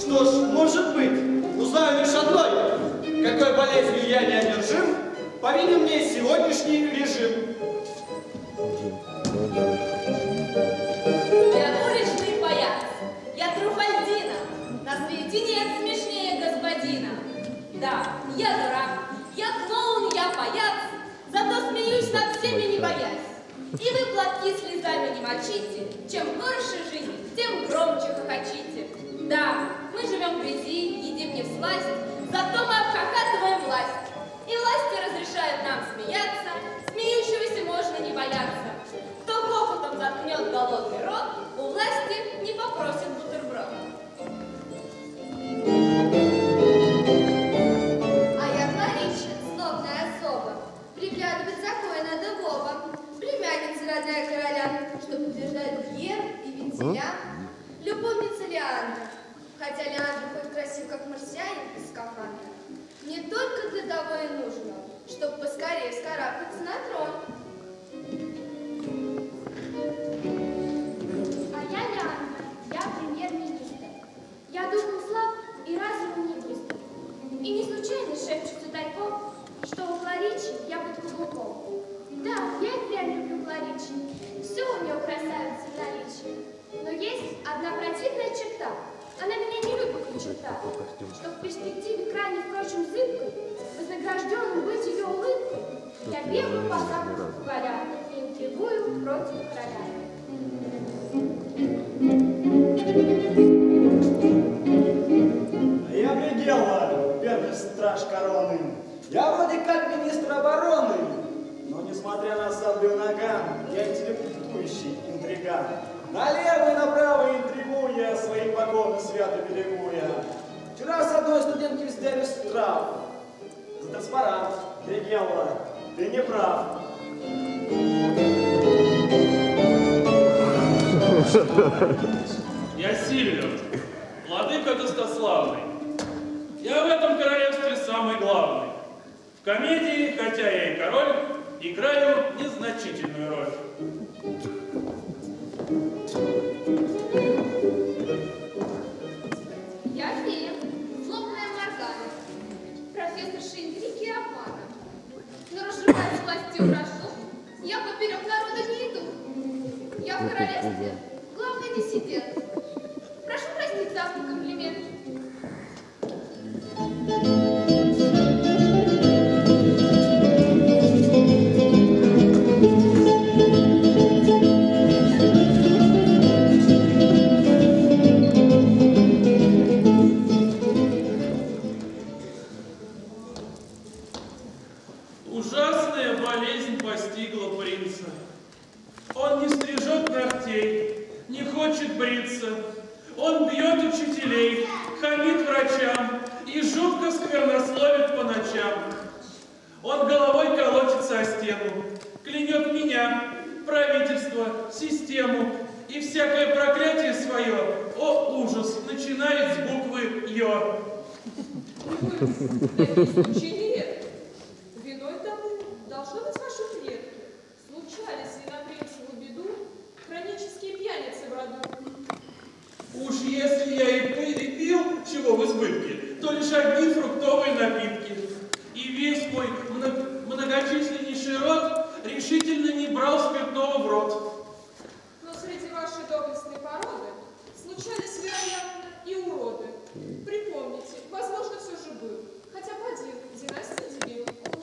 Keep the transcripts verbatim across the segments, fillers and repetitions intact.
Что ж, может быть, узнаю лишь одной. Какой болезнью я неодержим, повинен мне сегодняшний режим. Я уличный паяц, я Труфальдина, на свете нет смешнее господина. Да, я дурак, я клоун, я паяц, зато смеюсь над всеми не боясь. И вы платки слезами не мочите, чем горше жизнь, тем громче хохочите. Да, мы живем в грязи, едим не всласть, зато мы обхохатываем власть. И власти разрешают нам смеяться, смеющегося можно не бояться. Кто хохотом заткнет голодный рот, у власти не попросит бутерброд. А я Кларища, злобная особа, приглядывать за кое надо Вова, племянница родная короля, что подтверждает Гер и Вентиля, любовница Леандра, хотя Леандр хоть красив, как марсианин из скафандра, не только для того и нужно, чтобы поскорее вскарабкаться на трон. А я Леандра, я премьер-министр. Я духом слаб и разумом не быстр. И не случайно шепчутся тайком, что у Кларичи я под каблуком. Да, я и прям люблю Кларичи. Все у нее красавица в наличии. Но есть одна противная черта. Она меня не любит ни черта. Что в перспективе крайне, впрочем, зыбкой, вознагражденным быть ее улыбкой, я бегаю по замку короля и интригую против короля. А я глядела, первый страж короны. Я вроде как министр обороны, но несмотря на саблю ногам, я интеллектующий интриган. Налево и направо интригую я, свои погоны свято берегу я. Вчера с одной студентки взяли штраф за транспарант. Бригелла, ты не прав. Я Сильвер, владыка достославный. Я в этом королевстве самый главный. В комедии, хотя я и король, играю незначительную роль. Я фея, злобная Моргана, профессор интриги и обмана. Но разжигать властью прошу, я поперек народа не иду. Я в королевстве главный диссидент. Прошу простить за автор комплимент. Ужасная болезнь постигла принца. Он не стрижет ногтей, не хочет бриться. Он бьет учителей, хамит врачам и жутко сквернословит по ночам. Он головой колотится о стену, клянет меня, правительство, систему и всякое проклятие свое, о ужас, начинает с буквы Ё. Исключение. Виной тому должно быть ваши предки. Случались ли на принцеву беду хронические пьяницы в роду? Уж если я и пи- и пил чего в избытке, то лишь одни фруктовые напитки. И весь мой мно- многочисленнейший род решительно не брал спиртного в рот. Но среди вашей доблестной породы случались, вероятно, и уроды. Припомните, возможно, все же был. Хотя бы один, династия дебил.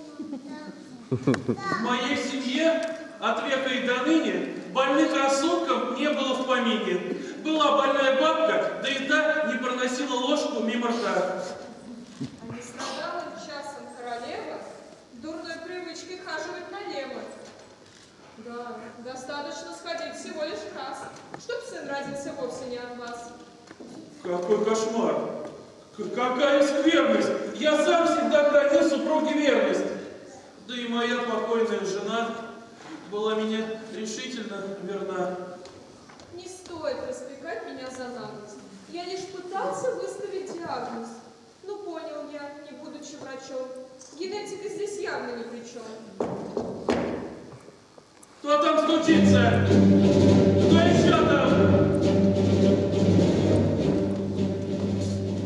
В моей семье от века и до ныне больных рассудком не было в помине. Была больная бабка, да и та не проносила ложку мимо рта. А не страдала часом королева дурной привычкой хаживать налево. Да, достаточно сходить всего лишь раз, чтоб сын родился вовсе не от вас. Какой кошмар! К- Какая скверность! Я сам всегда хранил супруге верность. Да и моя покойная жена была мне решительно верна. Не стоит распекать меня за наглость. Я лишь пытался выставить диагноз. Ну, понял я, не будучи врачом. Генетика здесь явно ни при чем. Кто там стучится? Кто еще там?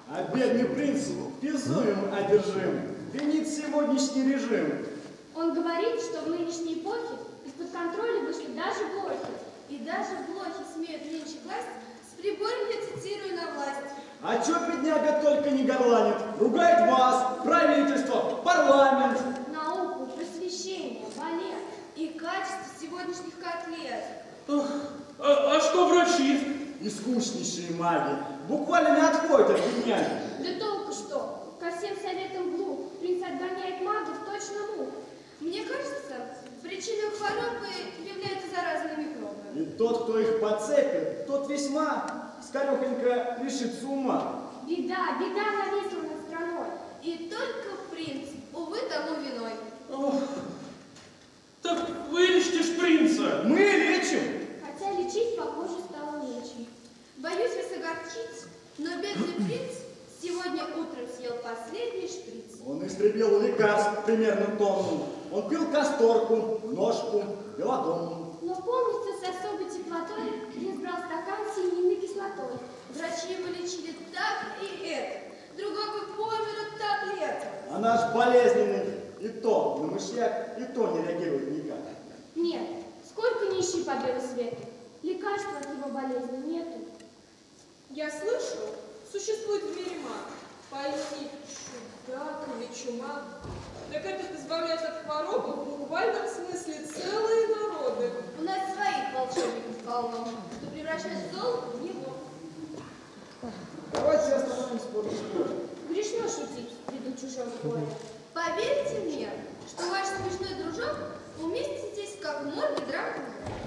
А бедный принц безумием одержим, винит сегодняшний режим. Он говорит, что в нынешней эпохе из-под контроля вышли даже блохи. И даже блохи смеют нынче власть, с прибором я цитирую на власть. А чё бедняга только не горланит, ругает вас, правительство, парламент. Науку, просвещение, балет. И качество сегодняшних котлет. Ох, а, а что врачи? Искуснейшие маги, буквально не отходят от бедняги. Да толку что? Ко всем советам глух. Принц отгоняет магов точно мух. Мне кажется, причиной хворобы являются заразные микробы. И тот, кто их подцепит, тот весьма скорехонько лишится ума. Беда, беда нависла над страной. И только принц, увы, тому виной. Ох, так вылечите ж принца. Мы лечим. Хотя лечить, похоже, стало нечем. Боюсь вас огорчить, но бедный принц сегодня утром съел последний шприц. Он истребил лекарств примерно тонну. Он пил касторку, ножку, белодонну. Но помнится, с особой теплотой принц брал стакан с синильной кислотой. Врачи его лечили так и это. Другой бы помер от таблеток. А наш болезненный и то на мышьяк, и то не реагирует никак. Нет, сколько ни ищи по белу свету, лекарства от его болезни нету. Я слышал, существует в мире маг, по имени Чудак или Чума. Так этот избавляет от хворобы в буквальном смысле целые народы. У нас своих волшебников полно, что превращает золото в него. Давайте остановимся под спором. Грешно шутить в виду чужого горя. Поверьте мне, что ваш смешной дружок уместится здесь как море драк.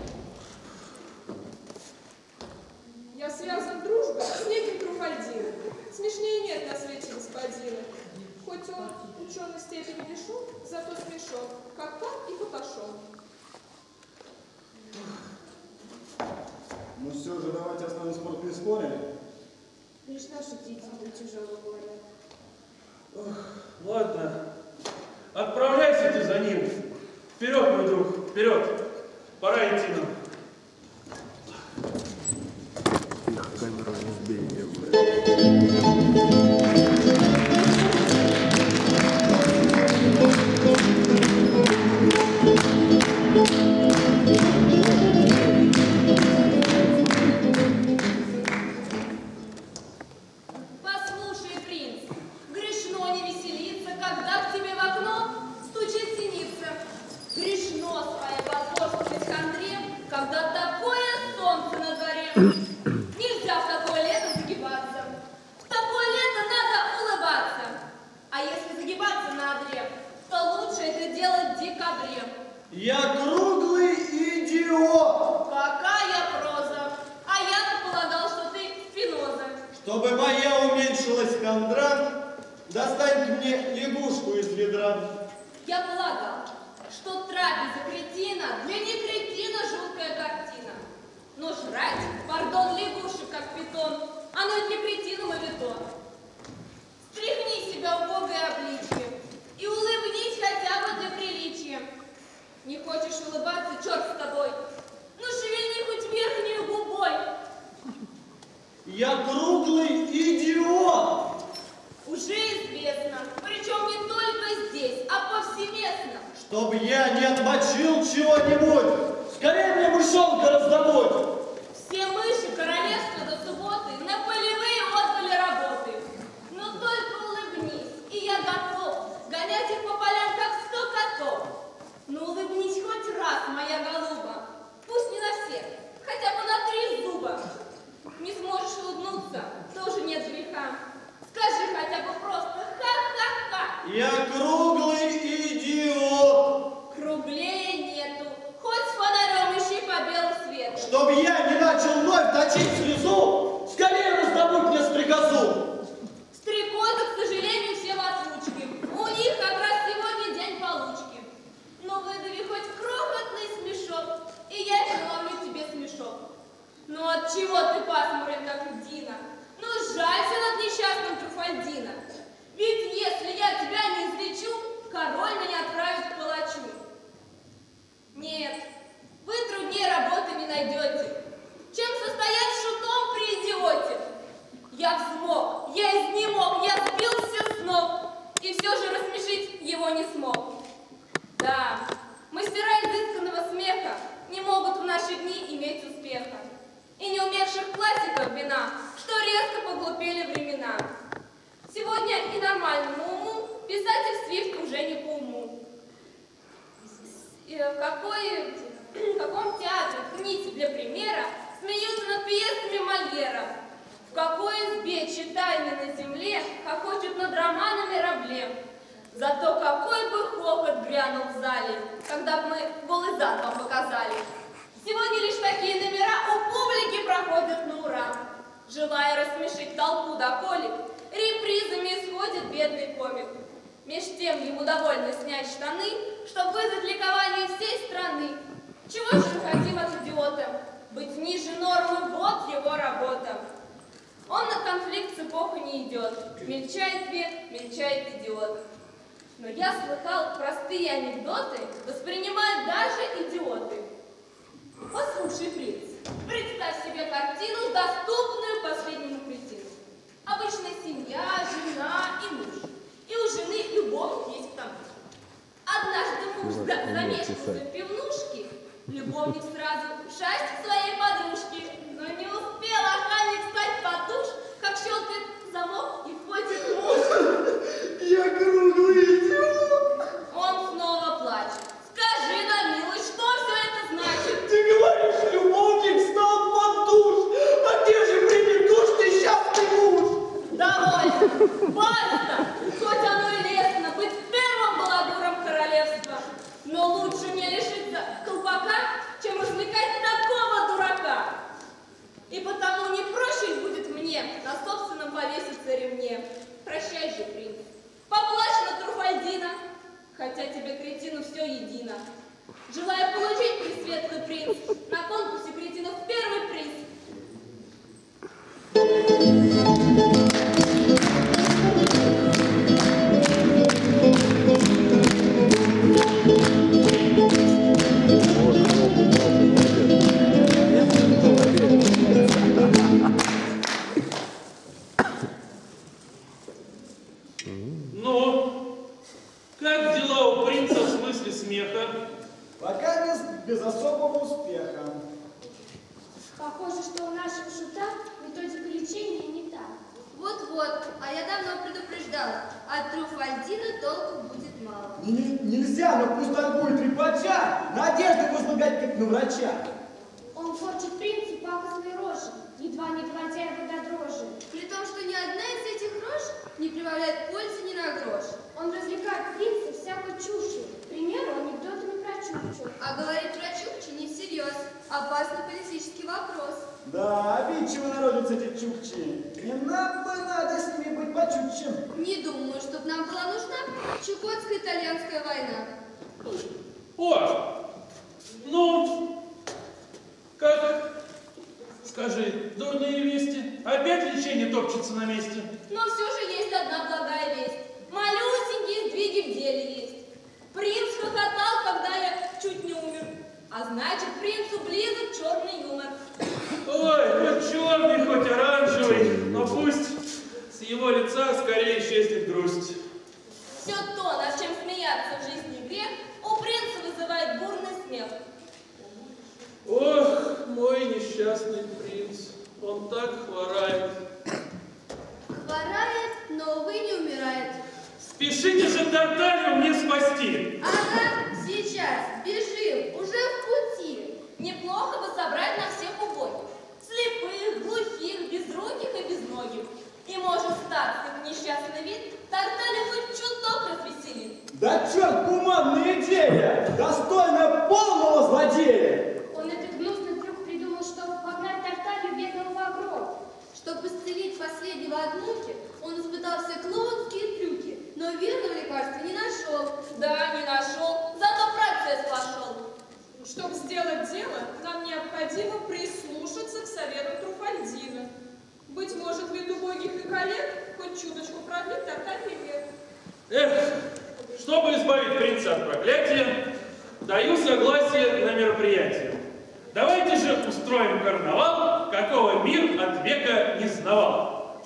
Я связан дружбой с неким Труфальдином. Смешнее нет на свете господина. Хоть он ученой степени лишен, зато смешон, как пан и поташон. Ну все же, давайте остановимся под при споре. Грешно шутить в виду чужого горя. Ох, ладно, отправляйся ты за ним. Вперед, мой друг, вперед. Пора идти нам. Их камера разбей. Послушай, принц, грешно не веселиться, когда к тебе в окно стучит синица. Грешно своей возможность хандре, когда такое солнце на дворе. Нельзя в такое лето загибаться. В такое лето надо улыбаться. А если загибаться на одре, то лучше это делать в декабре. Я круглый идиот. Какая проза! А я-то полагал, что ты Спиноза. Чтобы моя уменьшилась хандра, достань мне лягушку из ведра. Я полагал, что трапеза кретина для не кретина жуткая картина. Но жрать, пардон, лягушек, как питон, оно и для кретина мавитон. Стряхни себя убогое обличье и улыбнись хотя бы для приличия. Не хочешь улыбаться, черт с тобой, ну шевельни хоть верхнюю губой. Я круглый идиот. Уже известно, причем не только здесь, а повсеместно. Чтоб я не отмочил чего-нибудь, скорее мне мышонка раздобудь. Все мыши королевства до субботы на полевые отдали работы. Но только улыбнись, и я готов гонять их по полям, как сто котов. Ну улыбнись хоть раз, моя голуба, пусть не на всех, хотя бы на три зуба. Не сможешь улыбнуться, тоже нет греха. Скажи хотя бы просто ха-ха-ха. Я круглый идиот. Круглее нету, хоть с фонарем ищи по белу свету. Чтоб я не начал вновь точить слезу, скорее раздобудь мне стрекозу. Стрекозы, к сожалению, все в отлучке. У них как раз сегодня день получки. Но выдави хоть крохотный смешок, и я переломлю тебе смешок. Ну от чего ты пасмурен, как Дина? Ну жалься над несчастным Труфальдина. Ведь если я тебя не излечу, король меня отправит к палачу. Нет, вы труднее работы не найдете, чем состоять шутом при идиоте. Я взмок, я изнемог. не смог. Да, мастера изысканного смеха не могут в наши дни иметь успеха. И не умерших классиков вина, что резко поглупели времена. Сегодня и нормальному уму писатель Свифт уже не по уму. И в, какой, в каком театре, книге для примера, смеются над пьесами Мольера? В какой избе читальни на земле хохочут над романами Рабле? Зато какой бы хохот грянул в зале, когда бы мы голый зад вам показали. Сегодня лишь такие номера у публики проходят на ура. Желая рассмешить толпу до колик, репризами исходит бедный комик. Меж тем ему довольно снять штаны, чтобы вызвать ликование всей страны. Чего же мы хотим от идиота? Быть ниже нормы, вот его работа. Он на конфликт с эпохой не идет. Мельчает век, мельчает идиот. Но я слыхал, простые анекдоты воспринимают даже идиоты. Послушай, принц, представь себе картину, доступную последнему кретину. Обычная семья, жена и муж. И у жены любовник есть к тому. Однажды муж замешкался в пивнушке, любовник сразу шасть к своей подружке. Но не успел охранник встать под душ, как щелкает замок и входит муж. Я круглый идиот. Он снова плачет. Скажи, да, милый, что все это значит? Ты говоришь, любовник встал под душ. А где же примет душ несчастный муж? Довольно. Баста. Хоть оно и лестно быть первым балагуром королевства. Но лучше мне лишиться колпака, чем развлекать такого дурака. И потому не проще будет мне на собственном повеситься ремне. Прощай же, принц. Поплачь на Труфальдина, хотя тебе, кретину, все едино. Желаю получить, пресветлый принц, на конкурсе кретинов первый приз. Ну, как дела у принца в смысле смеха? Пока без, без особого успеха. Похоже, что у нашего шута методика лечения не та. Вот-вот, а я давно предупреждала, от Труфальдина толку будет мало. Не- нельзя, но пусть он будет трепача, надежды возлагать как на врача. Он корчит принцу пакостные рожи, едва не доводя его до дрожи. При том, что ни одна из этих рож не прибавляет пользы ни на грош. Он развлекает принца всякой чушью, к примеру, анекдотами про Чукчу. А говорить про Чукчи не всерьез. Опасный политический вопрос. Да, обидчивы народятся эти чукчи. Не нам бы надо с ними быть почутче. Не думаю, чтоб нам была нужна Чукотско-итальянская война. О, ну, как? Скажи, дурные вести? Опять лечение топчется на месте? Но все же есть одна благая весть. Малюсенькие сдвиги в деле есть. Принц хохотал, когда я чуть не умер. А значит, принцу близок черный юмор. Ой, хоть черный, хоть оранжевый, но пусть с его лица скорее исчезнет грусть. Все то, над чем смеяться в жизни грех, у принца вызывает бурный смех. Ох, мой несчастный принц, он так хворает. Хворает, но, увы, не умирает. Спешите же Тарталью мне спасти. Ага, сейчас, бежим, уже в пути. Неплохо бы собрать на всех убогих. Слепых, глухих, безруких и безногих. И может статься, как несчастный вид, Тарталью хоть чуток развеселит. Да черт, гуманная идея! Достойна полного злодея! Он этот гнусный трюк придумал, чтобы погнать Тарталью бедного в огород. Чтобы исцелить последнего от муки, он испытал все клоунские трюки, но верного лекарства не нашел. Да, не нашел, зато процесс пошел. Чтобы сделать дело, нам необходимо прислушаться к совету Труфальдина. Быть может, вид убогих и коллег хоть чуточку продлит Тартальный век. Эх, чтобы избавить принца от проклятия, даю согласие на мероприятие. Давайте же устроим карнавал, какого мир от века не знавал.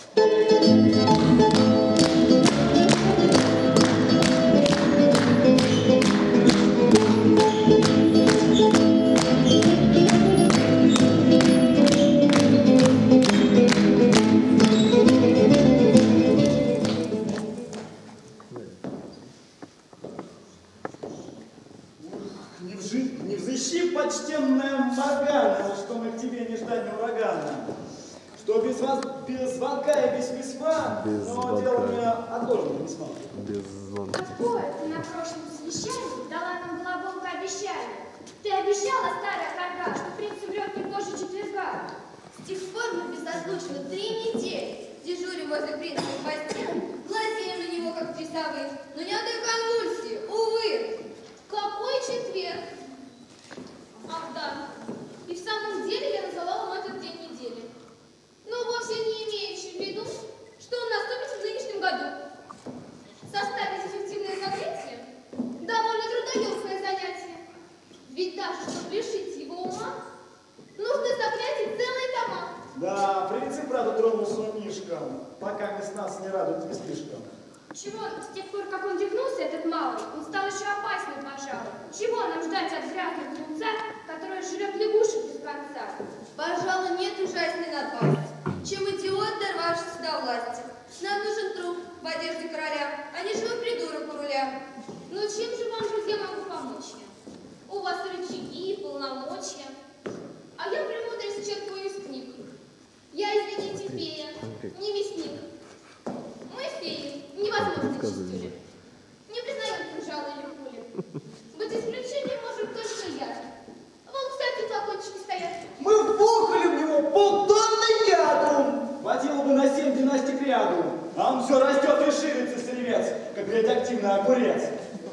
что без, вас, без звонка и без письма, Без но звонка. дело мне отложено весьма. Без звонка. Какое ты на прошлом совещании дала нам голубовое обещание? Ты обещала, старая корга, что принц умрет не позже четверга. С тех пор мы безотлучно три недели дежурим возле принца в постели, глазеем на него, как часовые, но ни одной конвульсии, увы. Какой четверг? Ах, да. И в самом деле я назвала вам этот день недели. Но вовсе не имеющий в виду, что он наступит в нынешнем году. Составить эффективное заклятие – довольно трудоемкое занятие. Ведь даже, чтобы лишить его ума, нужно заклятие целые тома. Да, принц и правда тронулся умишком, пока с нас не радует не слишком. Чего, с тех пор, как он дихнулся, этот малый, он стал еще опаснее, пожалуй. Чего нам ждать от грязных глупца, который жрет лягушек без конца? Пожалуй, нет ужасней напасти, чем идиот, дорвавшийся до власти. Нам нужен труп в одежде короля, а не живой придурок у руля. Но чем же вам, друзья, могу помочь я? У вас рычаги, полномочия. А я премудрость черпаю из книг. Я, извините, фея, не мясник. Мы феи, невозможно чистили. Не признаем кинжала или пули. Быть исключением может только я. Вон, кстати, флакончики стоят. Мы вбухали в него полтонны яду. Хватило бы на семь династик ряду. А он все растет и ширится, сорвец, как радиоактивный огурец.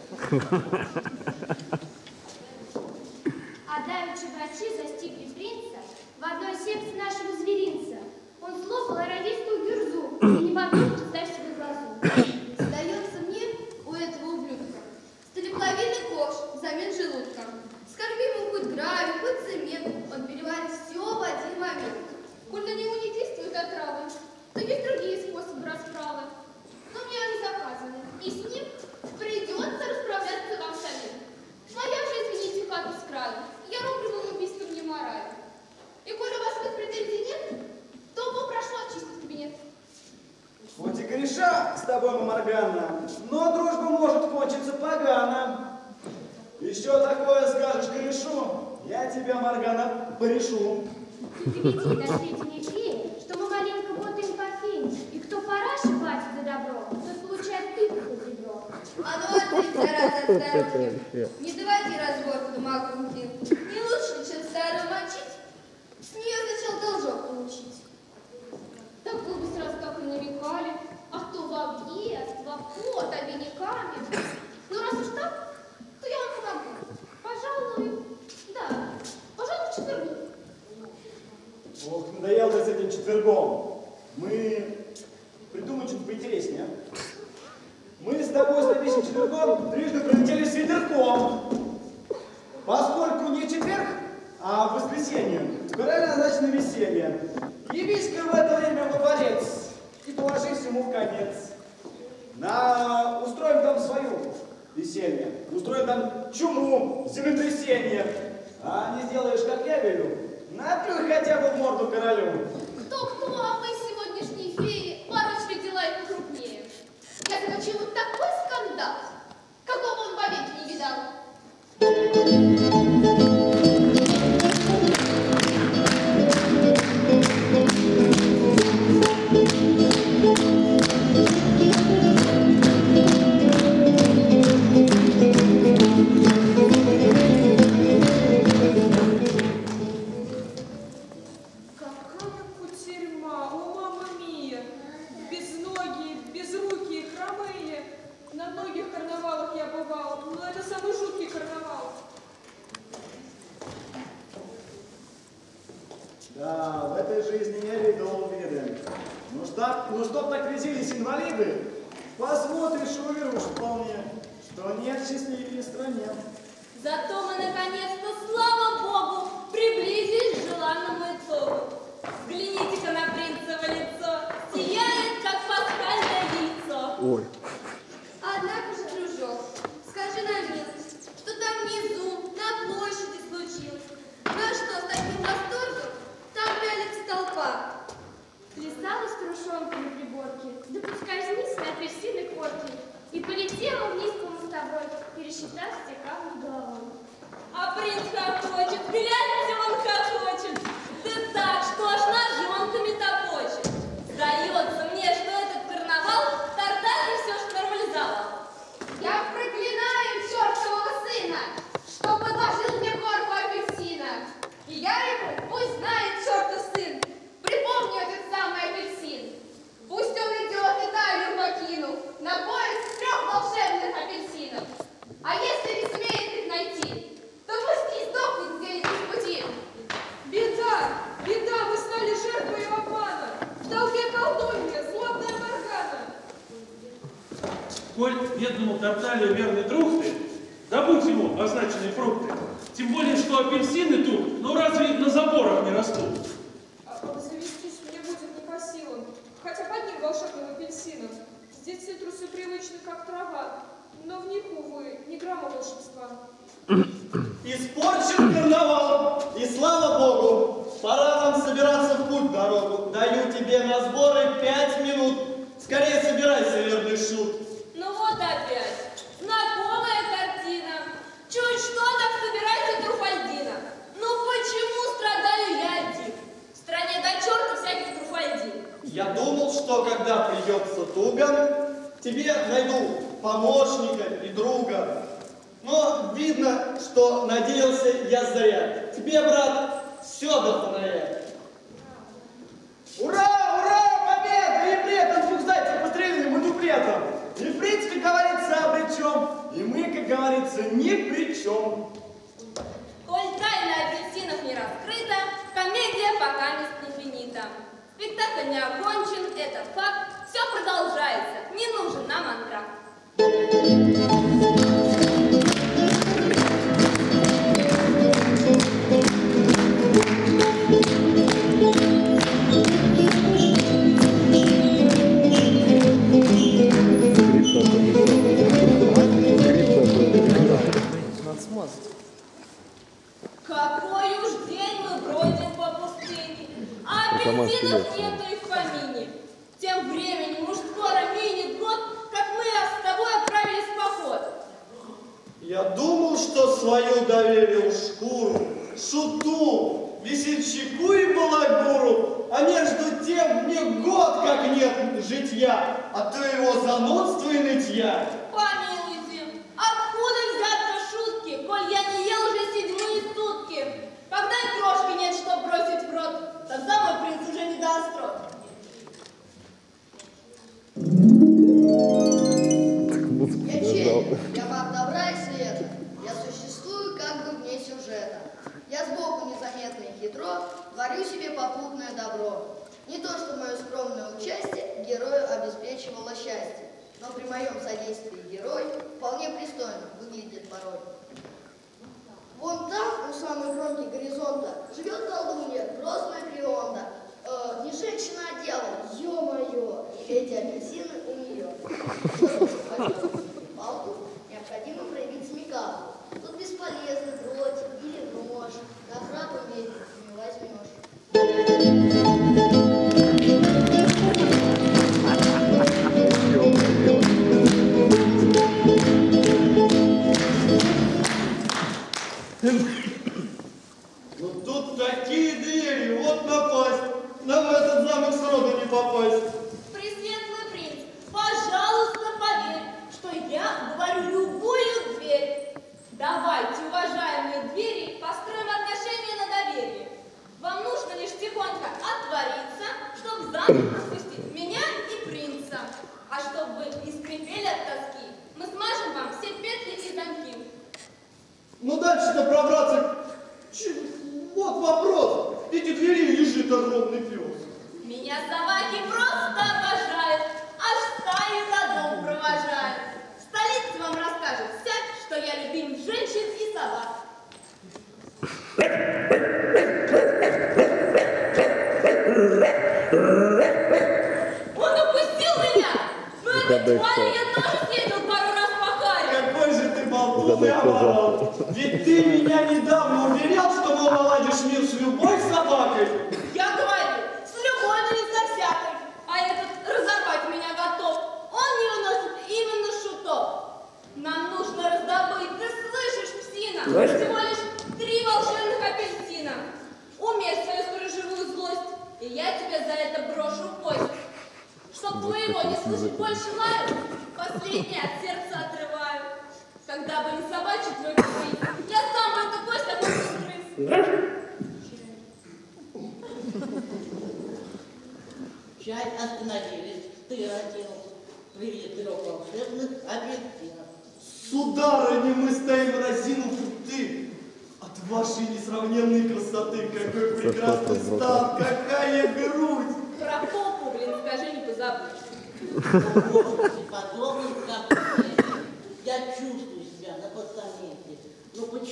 А давеча врачи застигли принца в одной секции нашего зверинца. Он слопал аравийскую гюрзу и не подумал ставь себе глазу. Сдается мне у этого ублюдка столеплавильный ковш взамен желудка. Скорби ему хоть гравий, хоть цемент, он переварит все в один момент. Коль на него не действуют отравы, то есть другие способы расправы. Но мне они заказаны, и с ним придется расправляться вам самим. Моя же, извините, хата с краю. Я рублевым убийством не мораю. И коль у вас тут претензий нет, то попрошу очистить кабинет. Хоть и греша с тобой, Маморгана, но дружба может кончиться погано. Еще такое скажешь грешу, я тебя, Моргана, порешу. Доведи до сведения феи, что мы маленько ботаем по фене, и кто параши платит за добро, тот получает тык под ребро. А ну ответь, зараза старухи, не доводи разборку до макрухи. Не лучше, чем старую мочить, с нее сначала должок получить. Так вы бы сразу так и намекали. А кто в объезд, в обход, обиняками. Ну, раз уж так, то я вам помогу. Пожалуй, да, пожалуй, в четверг. Ох, надоел ты с этим четвергом. Мы придумаем что-то поинтереснее. Мы с тобой с следующим четвергом трижды прилетели с ветерком. Поскольку не четверг, а воскресенье, короля назначено веселье. Явись-ка в это время во дворец и положись ему в конец. На... Устроим там свою веселье. Устроим там чуму, землетрясение. А не сделаешь, как я велю, наплюй хотя бы в морду королю. Кто-кто, а мы сегодняшние феи ворочали дела и покрупнее. Я замочила вот такой скандал, какого он вовеки не видал. Какая кутерьма, о, мама мия! Безногие, безрукие, хромые. На многих карнавалах я бывала, но это самый жуткий карнавал. Да, в этой жизни я видел виды. Ну что, ну чтоб так резились инвалиды, посмотришь и уверуешь вполне, что нет счастливее в стране. Зато мы наконец-то, слава Богу, приблизились к желанному итогу. Взгляните-ка на принцево лицо, сияет, как пасхальное яйцо. Ой. Однако же, дружок, скажи на милость, что там внизу, на площади случилось? На что, с таким восторгом там пялится толпа? Плясала струшонка на приборке, да поскользнись на апельсины корки, и полетела вниз по мостовой, пересчитав все камни головой. А принц хохочет, гляньте, он хохочет. Да так, что аж на Коль бедному Тарталию верный друг ты, добудь ему означенные фрукты. Тем более, что апельсины тут, ну разве на заборах не растут? А обзавестись мне будет не по силам, хотя под ним волшебным апельсином. Здесь цитрусы привычны, как трава, но в них, увы, ни грамма волшебства. Испорчен карнавал, и слава Богу, пора нам собираться в путь дорогу. Даю тебе на сборы пять минут. Скорее собирайся, верный шут. Ну вот опять, знакомая картина. Чуть что, так собирайся, Труфальдина. Ну почему страдаю я один? В стране до черта всяких Труфальдин. Я думал, что когда придется туго, тебе найду помощника и друга. Но видно, что надеялся я зря. Тебе, брат, все до фонаря. Ура, ура, победа! И при этом двух зайцев пострелили мы дуплетом. И в принципе, как говорится, обречем. И мы, как говорится, ни при чем. Коль тайна апельсинов не раскрыта, комедия пока не финита. Спектакль не окончен, это факт. Все продолжается, не нужен нам антракт. Какой уж день мы бродим по пустыне, а апельсинов нету и в помине. Тем временем уж скоро минет год, как мы с тобой отправились в поход. Я думал, что свою доверил шкуру, шуту, весельчаку и балагуру, а между тем мне год как нет житья, а то его занудства и нытья. Помилуйте, откуда взяться шутки, коль я не ел уже седьмые сутки? Когда и крошки нет, чтоб бросить в рот, тогда мой принц уже не даст рот. Я чей? Я маг добра и света. Я существую как бы вне сюжета. Я сбоку незаметно и хитро творю себе попутное добро. Не то, что мое скромное участие герою обеспечивало счастье, но при моем содействии герой вполне пристойно выглядит порой. Вон там, у самой кромки горизонта, живет колдунья, грозная Клеонда. Э, не женщина, а дьявол, ё-моё, эти апельсины у нее. Палку необходимо проявить смекалку. Тут бесполезно дротик или нож, на храпу медь не возьмешь. Ну тут такие двери, вот напасть. Нам в этот замок сроду не попасть. Пресветлый принц, пожалуйста, поверь, что я говорю любую дверь. Давайте, уважаемые двери, построим отношения на доверие. Вам нужно лишь тихонько отвориться, чтобы в замок пропустить меня и принца. А чтобы вы не скрипели от тоски, мы смажем вам все петли и замки. Ну дальше-то пробраться. Че, вот вопрос. Эти двери лежит огромный пес. Меня собаки просто обожают, аж стаи за дом провожают. Столица вам расскажет всяк, что я любим женщин и собак. Он упустил меня! Ну это тварь, я тоже съездил пару раз по харе. Какой же ты болтун и аморал. Ведь ты меня недавно уверял, что мол наладишь мир с любой собакой. Я говорю, с любой, но не со всякой. А этот разорвать меня готов. Он не выносит именно шутов. Нам нужно раздобыть, ты слышишь, псина? Всего лишь три волшебных апельсина. Умей свою сторожевую злость, и я тебе за это брошу кость. Чтоб твоего не слышать больше лаю, последнее от сердца отрываю. Когда бы не собачий твой каприз, я сам бы эту кость обоих грыз. Чай остановились, ты родил. Привели трех волшебных апельсинов. Сударыня, мы стоим разинув рты. От вашей несравненной красоты, какой прекрасный стан, какая грудь. Про попу, блин, скажи, не позабудь. Подобных, как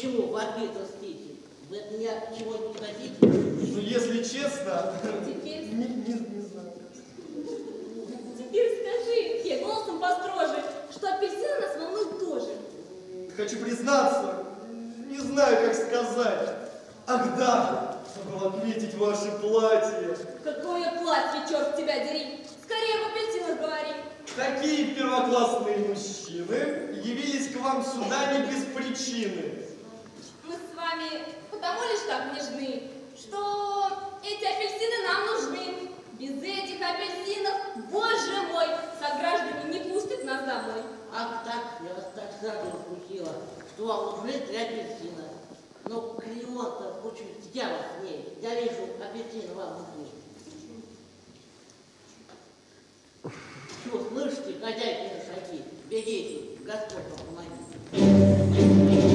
почему в ответ спите? Вы от меня чего-нибудь хотите? Ну, если честно, Теперь, не, не, не знаю. теперь скажи, Фе, голосом построже, что апельсины нас волнуют тоже. Хочу признаться, не знаю, как сказать. Ах да, забыл отметить ваше платье. Какое платье, черт тебя дери! Скорее об апельсинах говори. Такие первоклассные мужчины явились к вам сюда не без причины. Мы с вами потому лишь так нежны, что эти апельсины нам нужны. Без этих апельсинов, боже мой, сограждане не пустят нас домой. Ах так, я вас так сразу раскусила, что вам нужны три апельсина. Но клиент-то очень яростней. Я вижу, апельсины вам нужны. Что, слышите, хозяйкины шаги? Бегите, Господь вам помогите.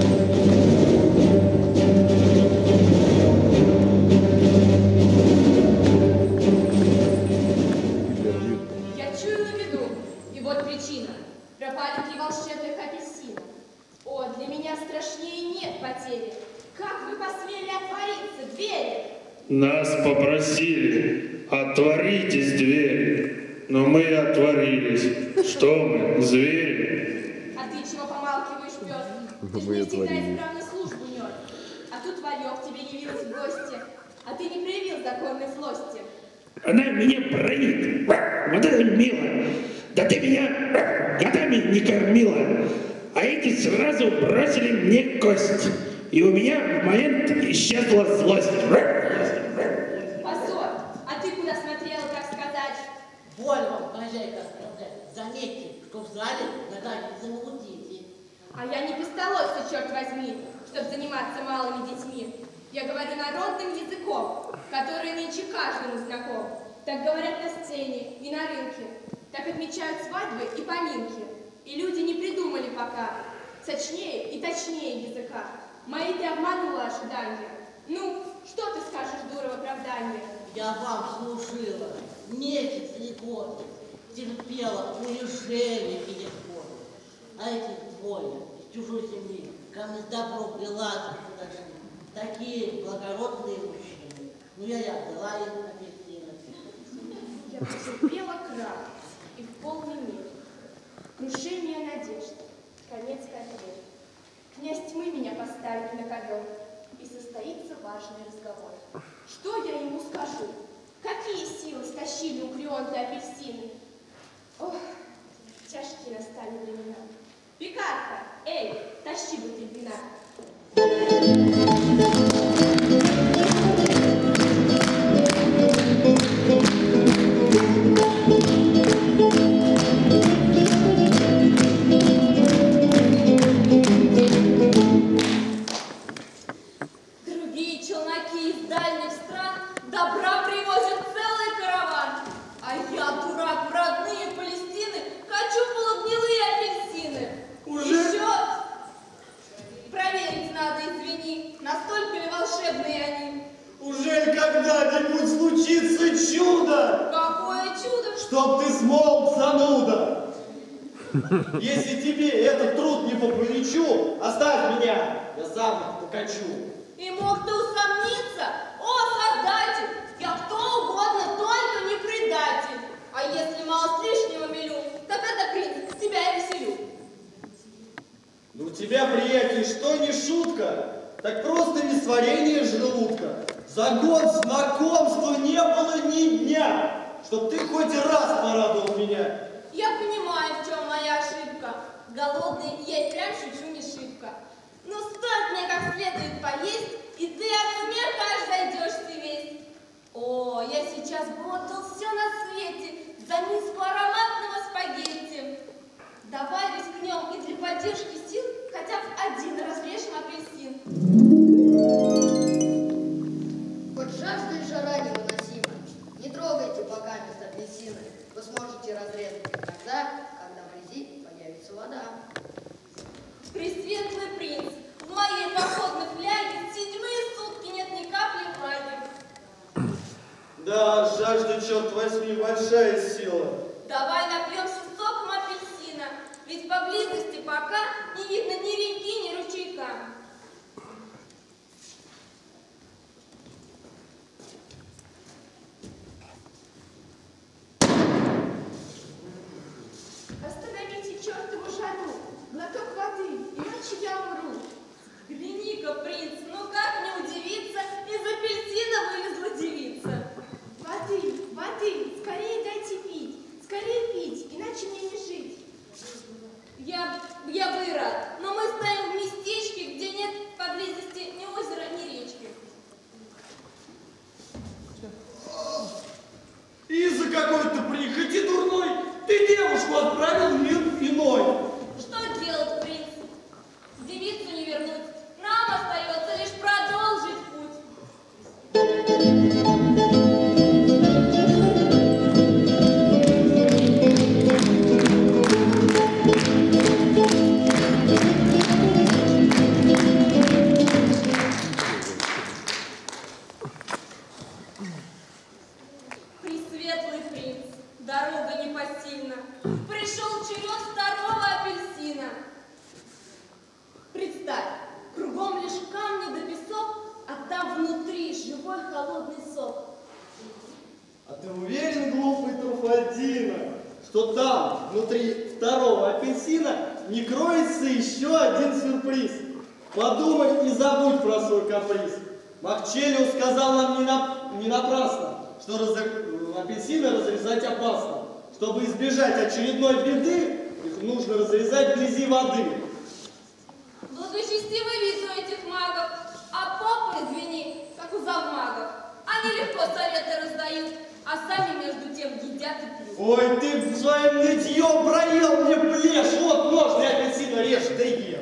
Я чую на виду, и вот причина. Пропали три волшебных апельсина. О, для меня страшнее нет потери. Как вы посмели отвориться, двери? Нас попросили, отворитесь двери, но мы отворились. Что мы, звери? А ты чего помалкиваешь, пес? Ты ж Мы не всегда отворились. исправно службу нес. А тут Варек тебе явилась в гости, а ты не проявил законной злости. Она меня бронит. Вот это мило. Да ты меня годами не кормила. А эти сразу бросили мне кость. И у меня в момент исчезла злость. Позор! А ты куда смотрела, так сказать? Боль вам, хозяйка, сказать. Заметьте, что в зале надо замутите. А я не пистолотца, черт возьми, чтобы заниматься малыми детьми. Я говорю народным языком, который нынче каждому знаком. Так говорят на сцене и на рынке. Так отмечают свадьбы и поминки. И люди не придумали пока сочнее и точнее языка. Мои ты обманула ожидания. Ну, что ты скажешь, дура, в оправдание? Я вам служила месяц и год, терпела унижение и несходы. А эти двое из чужой земли ко мне с добром и лаской подошли. Такие благородные мужчины. Ну я и отдала им апельсины. Я потерпела крах и в полной мере. Крушение надежд, конец карьеры. Князь тьмы меня поставит на ковер, и состоится важный разговор. Что я ему скажу? Какие силы стащили у Крионта апельсины? Ох, тяжкие настали времена. Пекарка, эй, тащи бутыль вина. Другие челноки из дальних стран добра привозят целый караван. А я, дурак, в родные Палестины хочу полугнилые апельсины. Уже? Еще проверить надо, извини, настолько ли волшебные они. Уже когда-нибудь случится чудо, Какое чудо! чтоб ты смолк, зануда. Если тебе этот труд не по плечу, оставь меня, я сам их покачу. И мог ты усомниться? О, Создатель! Я кто угодно, только не предатель. А если мало с лишнего мелю, так это, принц, тебя я веселю. Ну у тебя, приятель, что не шутка, так просто несварение желудка. За год знакомства не было ни дня, чтоб ты хоть раз порадовал меня. Я понимаю, в чем моя ошибка. Голодный я и прям шучу не шибко. Но стоит мне как следует поесть, и ты от смеха аж зайдешь ты весь. О, я сейчас бы отдал все на свете за миску ароматного спагетти. Давай рискнем и для поддержки сил хотя бы один разрежем апельсин. Хоть жажда и жара невыносима. Не трогайте пока мест апельсины. Вы сможете разрезать их тогда, когда в грязи появится вода. Пресветлый принц, в моей походной фляге седьмые сутки нет ни капли влаги. Да, жажда, черт возьми, большая сила. Давай напьемся соком апельсина, ведь поблизости пока не видно ни реки, ни ручейка. отправил в мир иной. Что делать, принц? Девицу не вернуть. Нам остается лишь продолжить путь. Пресветлый принц, дорога непосильна. Пришел черед второго апельсина. Представь, кругом лишь камни да песок, а там внутри живой холодный сок. А ты уверен, глупый Труфальдино, что там, внутри второго апельсина, не кроется еще один сюрприз? Подумай и забудь про свой каприз. Макчелиус сказал нам не, на... не напрасно, что раз... апельсины разрезать опасно. Чтобы избежать очередной беды, их нужно разрезать вблизи воды. Благочестивый вид у этих магов, а попы, извини, как у завмагов. Они легко советы раздают, а сами между тем едят и пьют. Ой, ты своим нытьем проел мне плешь. Вот нож для апельсина режь, да ешь.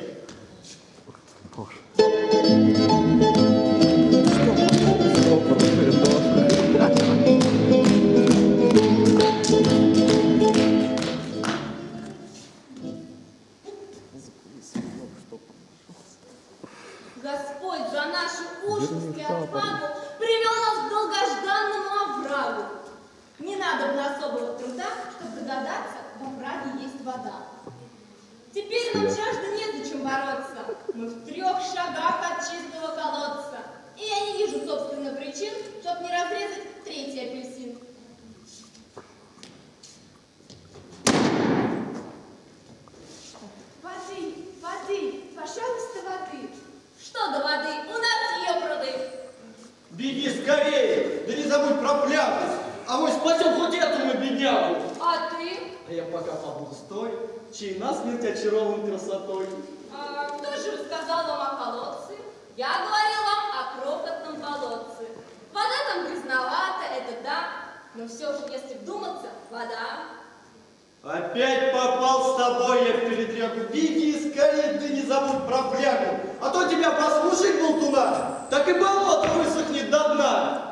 Господь за нашу ужас и отвагу привел нас к долгожданному оврагу. Не надо бы особого труда, чтобы догадаться, в овраге есть вода. Теперь нам жажда незачем бороться. Мы в трех шагах от чистого колодца. И я не вижу, собственно, причин, чтобы не разрезать третий апельсин. Воды, воды, пожалуйста, воды. Что до воды? У нас ее пруды. Беги скорее, да не забудь про пляпу. А мы спасем хоть этому беднягу. А ты? А я пока побуду с той, чей насмерть очарован красотой. А, кто же рассказал вам о колодце? Я говорил вам о крохотном колодце. Вода там грязновата, это да, но все же, если вдуматься, вода. Опять попал с тобой я в передрягу. Беги скорее, да не забудь про флягу. А то тебя послушай, болтуна, так и болото высохнет до дна.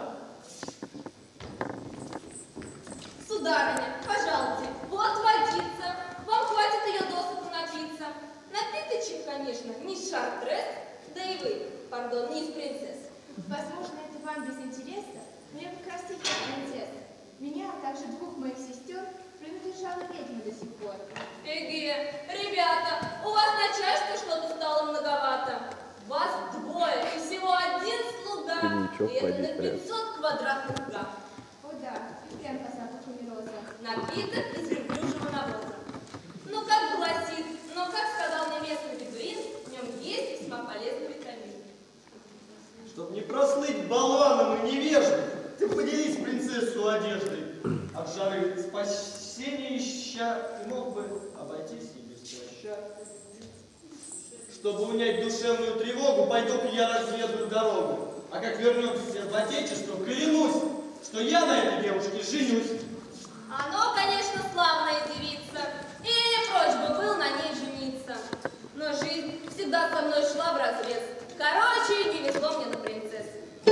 Сударыня, пожалуйте, вот водица. Вам хватит ее досыта напиться. Напиточек, конечно, не из Шартрес, да и вы, пардон, не из принцесс. Возможно, это вам без интереса, но я как раз и есть принцесса. Меня, а также двух моих сестер, принадлежала ведьма до сих пор. Эге, ребята, у вас начальство что-то стало многовато. Вас двое и всего один слуга. И это на пятьсот квадратных га. О да, и прям по запаху мироза. Напиток из верблюжьего навоза. Ну, как гласит, но, как сказал мне местный бедуин, в нем есть весьма полезный витамин. Чтоб не прослыть болваном и невеждой, ты поделись принцессу одеждой. От жары спасения ища, ты мог бы обойтись и без плаща. Чтобы унять душевную тревогу, пойду-ка я разведаю дорогу. А как вернемся в отечество, клянусь, что я на этой девушке женюсь. Оно, конечно, славная девица, и я не прочь бы был на ней жениться. Но жизнь всегда со мной шла вразрез. Короче, не везло мне на принцесс.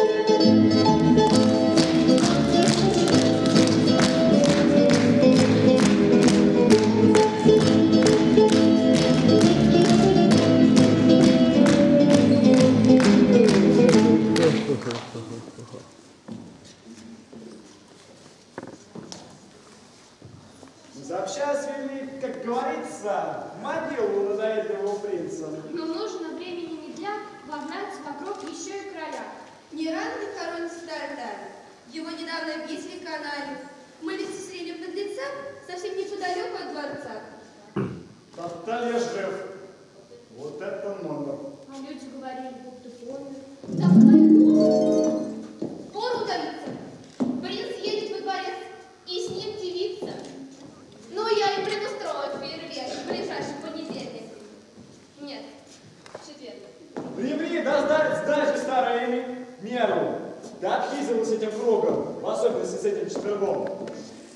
Сообща свели, как говорится, могилу над этого принца. Но нужно времени не для вогнать вокруг еще и короля. Не рано ли хоронить Тартаря? Его недавно объяснили канале. Мы ведь сестрили подлеца совсем неподалеку от дворца. Тарталья жив. Вот это номер. А люди говорили, будто помнят. Так, ну, пору удавиться. Принц едет во дворец, и с ним девица. Ну, я и предустрою фейерверк в ближайший понедельник. Нет, в четверг. Ври-ври, да сдай, сдай же старое меру. Да обхизывалась этим кругом, в особенности с этим четвергом.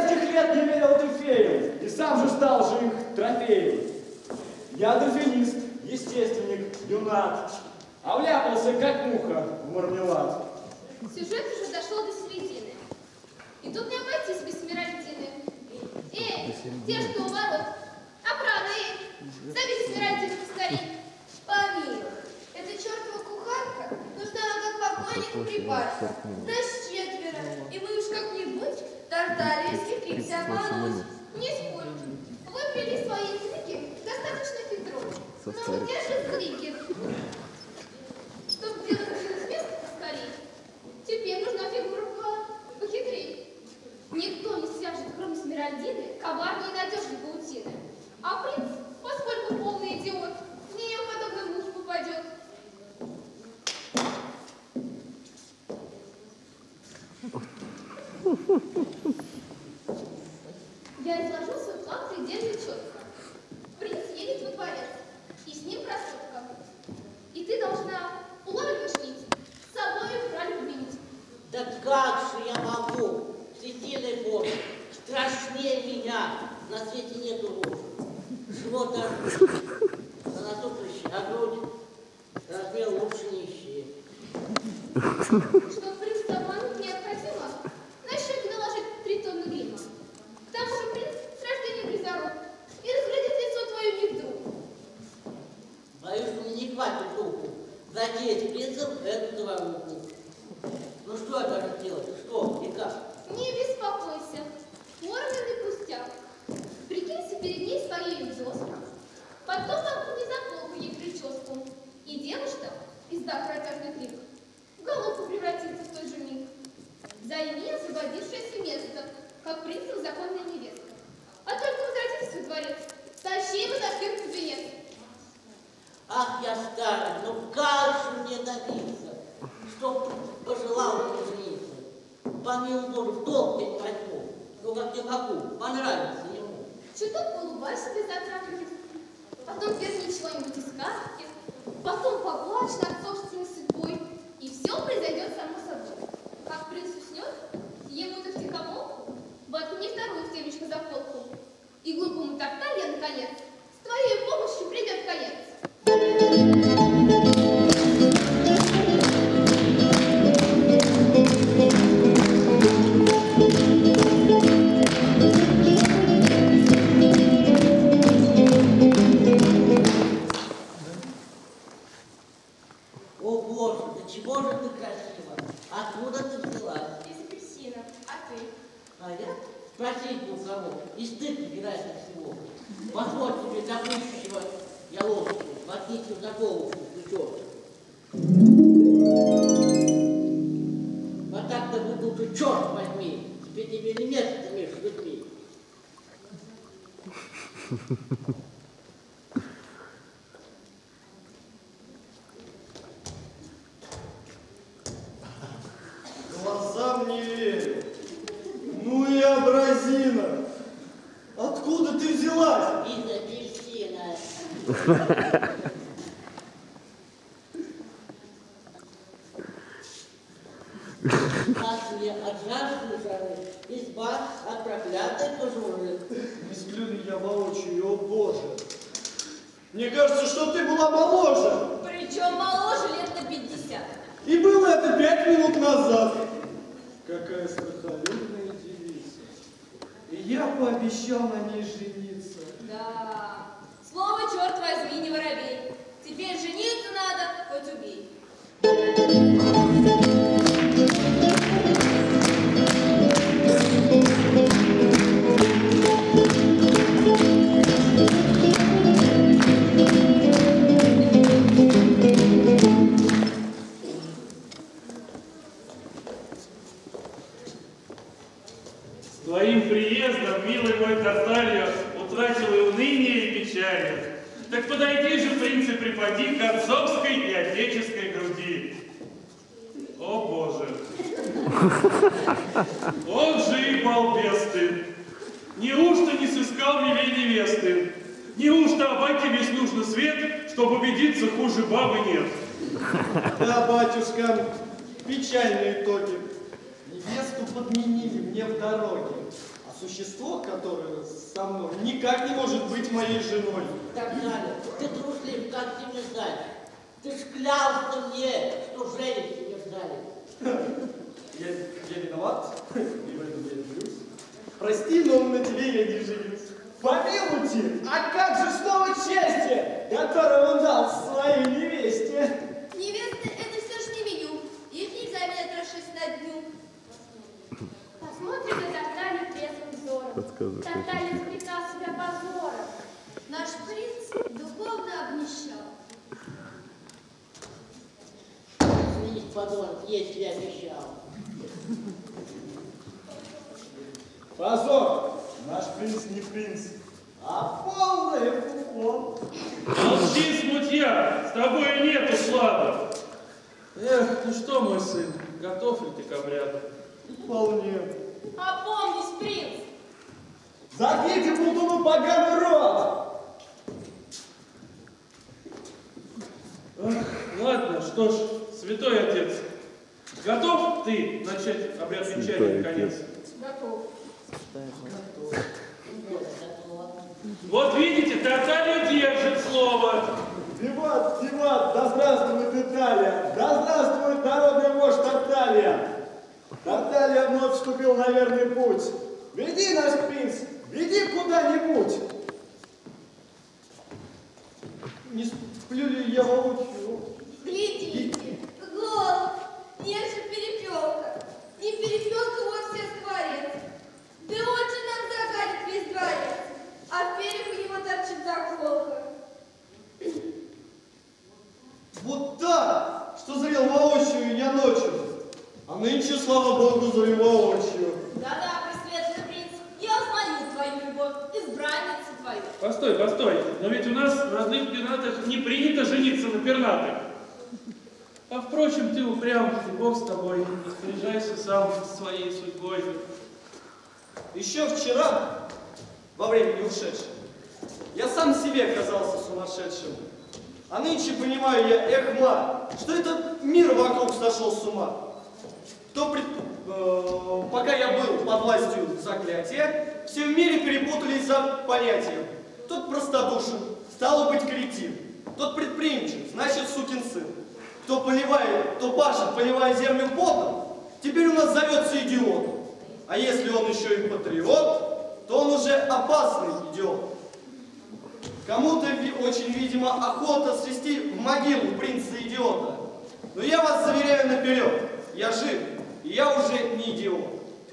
детских лет не верил Дельфею, и сам же стал же их трофеем. Я дельфинист, естественник, юнат, а вляпался, как муха, в мармелад. Сюжет уже дошел до середины. И тут не обойтись без Смиральдины. Эй, те, что у ворот, охрана, эй, зовите Смиральдину поскорей. Помилуй, эта чертова кухарка нужна нам как покойнику припарка. Нас четверо, и мы уж как-нибудь тартарийский клипс обмануть. Не спорь, выпили свои языки достаточно хитро. Но где же крики? Чтобы делать с места поскорей, теперь нужна фигура похитрее. Никто не свяжет, кроме Смиральдины, коварнее и надежной паутины. А принц, поскольку полный идиот, в нее подобный муж попадет. Я изложу свой план предельно четко. Принц едет во дворец, и с ним красотка. И ты должна, улавливаешь нить, с собой в краль подменить. Да как же я могу? Всесильный Бог, страшнее меня на свете нету ложи. Живот даже, а на то прыщи, а грудь размер лучше не ищи. Чтоб принц обмануть необходимо, на щеки наложить три тонны грима. К тому же принц с рождения близорог и разглядит лицо твое не вдруг. Боюсь, что мне не хватит духу задеть принцем эту заваруху. Ну что я должен делать? Что и как? Не беспокойся, форменный пустяк. Прикинься перед ней своей тезкой, потом окуни заколку ей прическу, и девушка, издав протяжный крик, в головку превратится в тот же миг. Займи освободившееся место, как принцев законная невестка. А только возвратитесь во дворец, тащи его за шкирку в венец. Ах, я старый, ну как же мне добиться, чтоб пожелал жениться? Помилуй Боже, в долг я не возьму, но как я могу, понравится ему. Чуток улыбайся без затравки, потом верни чего-нибудь из сказки, потом поплачь над собственной судьбой, и все произойдет само собой. Как принц уснет, ему-то втихомолку, воткни вторую стеночку за полку, и глупому Тарталья, наконец, с твоей помощью придет конец. О Боже, да чего же ты красива? Откуда ты взялась? Из апельсина, а ты? А я спросить ни у кого, и стыд набирает от всего. Позволь тебе запущего я лодку, воткните за голову плечо. Вот так-то буду, ты черт возьми, тебе тебе не место между людьми. Глазам не верю. Ну и абразина. Откуда ты взялась? Из апельсина. Нас мне от жажды жары, изба от проклятой кожуры. Не сплю ли я воочию, о Боже. Мне кажется, что ты была моложе. Причем моложе лет на пятьдесят. И было это пять минут назад. Какая страхолюдная девица. И я пообещал на ней жениться. Да. Слово, черт возьми, не воробей. Теперь жениться надо, хоть убей. С твоим приездом, милый мой Тарталья, утратил и уныние, и печали. Так подойди же, принц, и припади к отцовской и отеческой груди. О, Боже! Он же и балбес ты! Неужто не сыскал милей невесты? Неужто обойти весь нужный свет, чтобы убедиться, хуже бабы нет? Да, батюшка, печальные итоги. Невесту подменили мне в дороге, а существо, которое со мной никак не может быть моей женой. Так далее. Ты труслив, как тебе знать? Ты ж клялся мне, что женишь тебе в зале. Я, я виноват, и в этом я люблюсь. Прости, но на тебе я не женюсь. Помилуйте, а как же слово чести, которое он дал своей невесте? Невесты — это все ж не меню. Их нельзя менять раз шесть на дню. Посмотрим на Тарталью трезвым взором. Подсказывай, Тарталья скрипал себя позором. Наш принц духовно обнищал. Извините, подонок, если я обещал. Позор! Наш принц не принц, а полный фуфло. Молчи, смутья, с тобой нету слава. Эх, ну что, мой сын, готов ли ты к обряду? Вполне. Опомнись, принц! Заткните болтуну поганый рот! Ах, ладно, что ж, святой отец, готов ты начать обряд венчания наконец? Готов. Вот видите, Тарталья держит слово. Виват, Виват, да здравствует Италия! Да здравствует народный вождь Тарталья! Тарталья вновь вступил на верный путь. Веди наш принц, веди куда-нибудь. Не сплю ли я воочию? Глядите, голод, нежа перепелка. Не перепелка вовсе, а скворец. Да он же нам загадит весь дворец, а в перьях у него торчит заколка. Вот так, что зрел воочию я ночью, а нынче, слава Богу, зрел воочию. Да-да, пресветлый принц, я узнаю твою любовь, избранницу твою. Постой, постой, но ведь у нас в родных пенатах не принято жениться на пернатых. А впрочем, ты упрям, и Бог с тобой, распоряжайся сам своей судьбой. Еще вчера, во время не ушедшего, я сам себе казался сумасшедшим. А нынче понимаю я, эхма, что этот мир вокруг сошел с ума. То пред... э, пока я был под властью заклятия, все в мире перепутались за понятием. Тот простодушен, стало быть кретин. Тот предприимчив, значит сукин сын. Кто поливает, кто пашет, поливая землю потом, теперь у нас зовется идиотом. А если он еще и патриот, то он уже опасный идиот. Кому-то очень, видимо, охота свести в могилу принца-идиота. Но я вас заверяю наперед, я жив, и я уже не идиот.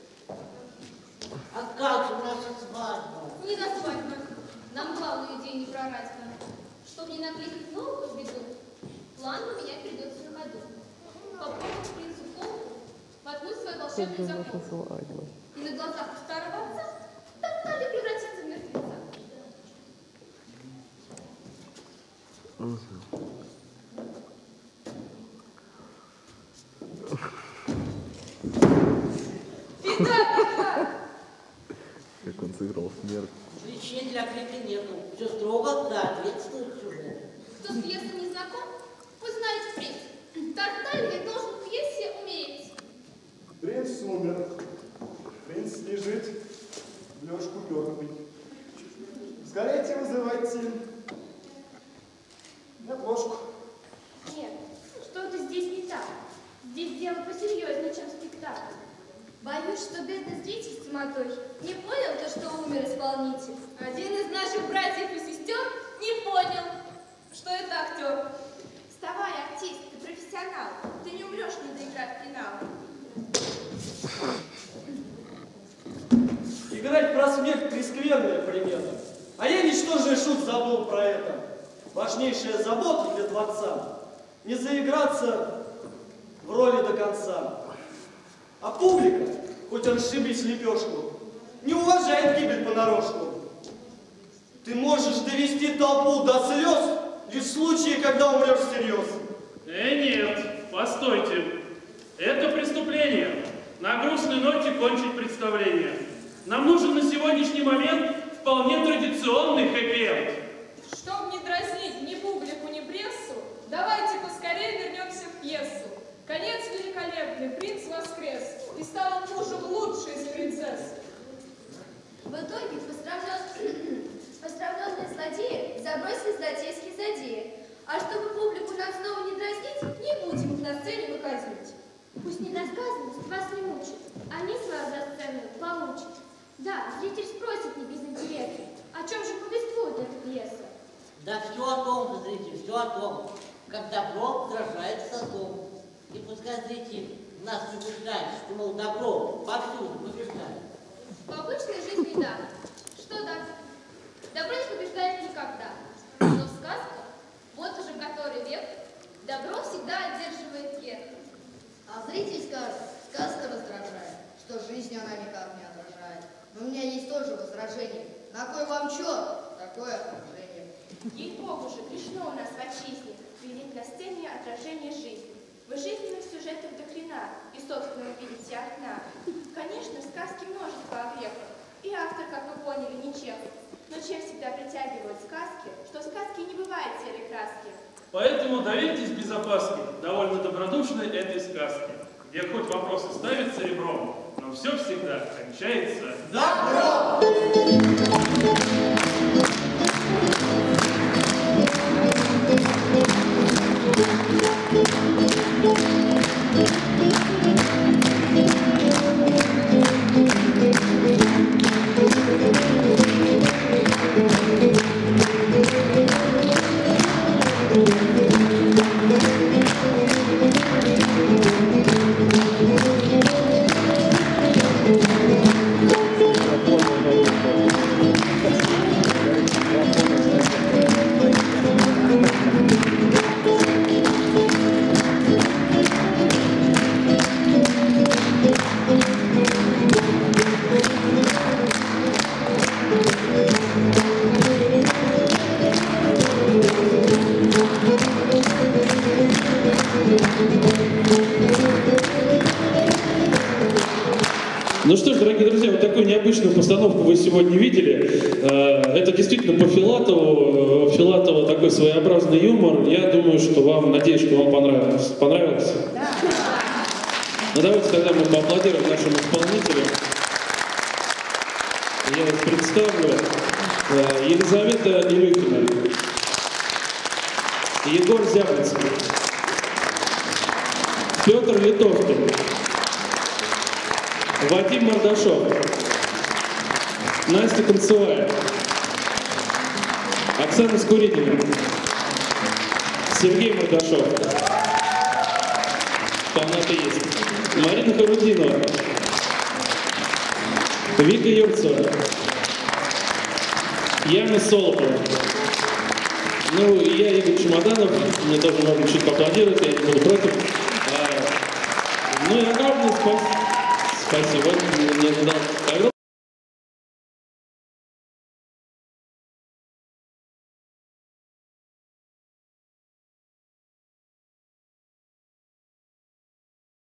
А как же наша свадьба? Не на свадьбу. Нам главную идею не прорать надо. Чтобы не накликать новую беду, план у меня придется на ходу. Попробовать принцу комнату, воткнуть свой волшебный закон. И на глазах у старого отца Тарталья превратится в мертвеца. Как он сыграл смерть. Причин для крика нету. Все строго соответствует сюжету. Кто с пьесой не знаком, пусть знает впредь. Тарталья должен в пьесе умереть. Принц умер. Принц лежит в лёжку мертвый. Скорейте вызывайте на ложку. Нет, что-то здесь не так. Здесь дело посерьезнее, чем спектакль. Боюсь, что бедный зритель с суматохи не понял то, что умер исполнитель. Один из наших братьев и сестер не понял, что это актер. Вставай, артист, ты профессионал. Ты не умрешь, не доиграв финал. Играть про смерть — прескверная примета. А я, ничтожный шут, забыл про это. Важнейшая забота для творца — не заиграться в роли до конца. А публика, хоть расшибись лепешку, не уважает гибель понарошку. Ты можешь довести толпу до слез лишь в случае, когда умрешь всерьез. Э, нет, постойте. Это преступление. На грустной ноте кончить представление. Нам нужен на сегодняшний момент вполне традиционный хэппи-энд. Чтоб не дразнить ни публику, ни прессу, давайте поскорее вернемся в пьесу. Конец великолепный, принц воскрес и стал мужем лучшей из принцесс. Да, зритель спросит не без интереса, о чем же повествует эта пьеса? Да все о том же, зритель, все о том, как добро сражается со злом. И пускай зритель нас не убеждает, что, мол, добро повсюду побеждает. В обычной жизни да. Что так? Добро не побеждает никогда. Но в сказках, вот уже который век, добро всегда одерживает верх. А зритель скажет, сказка раздражает, что жизнь она никак не отражает. Но у меня есть тоже возражение. На кой вам черт? Такое отражение. Ей-богу же, грешно у нас в отчизне видеть на сцене отражение жизни. Вы жизненных сюжетов до хрена и собственно видите окна. Конечно, в сказке множество огрехов, и автор, как вы поняли, ничем. Но чем всегда притягивают сказки, что в сказке не бывает серой краски. Поэтому доверьтесь без опаски довольно добродушной этой сказке, где хоть вопросы ставятся ребром, но все всегда кончается добром. Ну что ж, дорогие друзья, вот такую необычную постановку вы сегодня видели. Это действительно по Филатову. Филатова такой своеобразный юмор. Я думаю, что вам, надеюсь, что вам понравилось. Понравилось? Да. Ну давайте тогда мы поаплодируем нашим исполнителям. Я вас представлю. Елизавета Илюхина. Егор Зяблицкий. Петр Литовкин. Вадим Мордашов, Настя Концевая, Оксана Скуридина, Сергей Мордашов, фанаты есть, Марина Харудинова, Вика Юрцева, Яна Солопова. Ну и я, Игорь Чемоданов, мне тоже можно чуть поаплодировать, я не буду против. Ну и огромное спасибо. Спасибо, не ожидал.